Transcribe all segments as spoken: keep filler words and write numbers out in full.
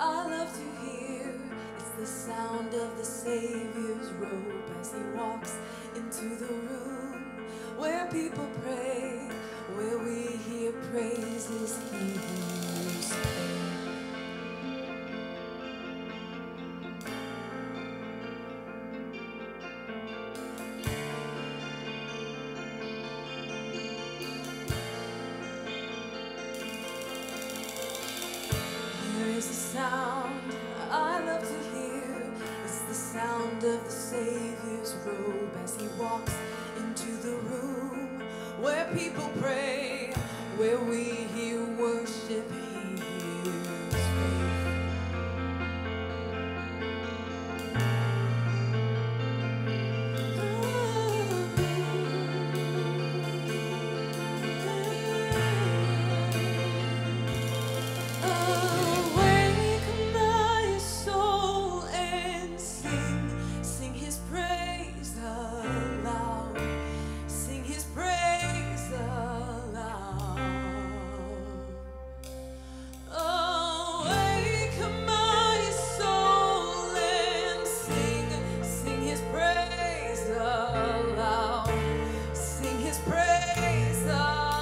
I love to hear. It's the sound of the Savior's robe as he walks into the room where people pray, where we hear praises he hears. There is a sound I love to hear. It's the sound of the Savior's robe as he walks into the room where people pray, where we hear worship, he hears faith. Awake my soul and sing, sing his praise aloud, sing his praise aloud. Awake my soul and sing, sing his praise aloud, sing his praise aloud.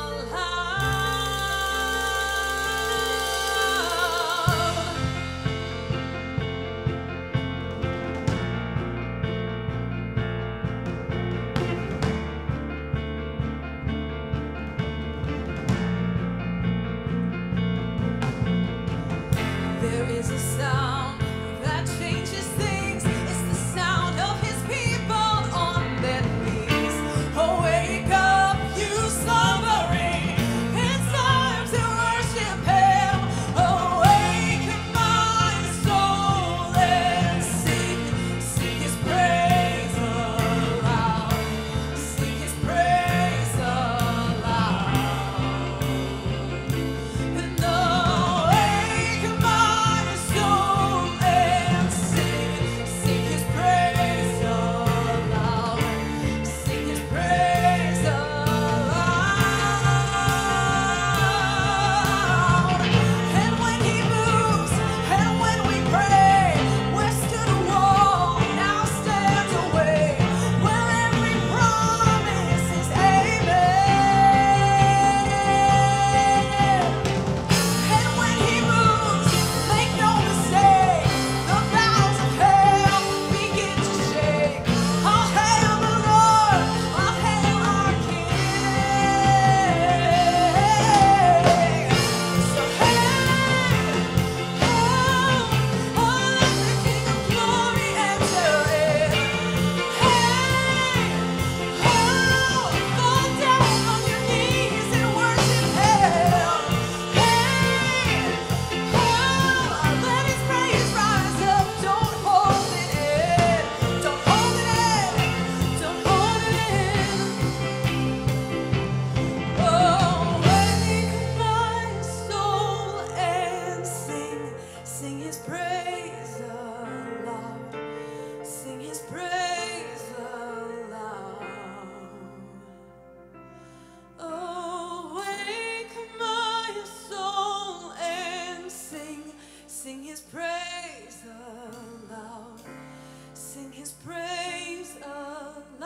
There is a sound that changes things. It's the sound of his people on their knees. Awake up, you slumbering. It's time to worship him. Awake my soul and sing, sing his praise aloud, sing his praise aloud. And awake my soul and sing, sing his praise aloud, sing his praise aloud. And when he moves, and when we pray, where stood a wall now stands a way, where every promise is amen. And when he moves, make no mistake, the boughs of hell begin to shake. I'll hail the Lord, I'll hail our King. So hail, hail, oh let the King of Glory enter in. Hail, hail, fall down on your knees and worship him. Hail, hail, let his praise rise up. Don't hold it in, don't hold it in, don't hold it in. Oh, wake my soul and sing, sing his praise aloud, sing his praise aloud. Oh, wake my soul and sing, sing his praise aloud, sing his praise aloud.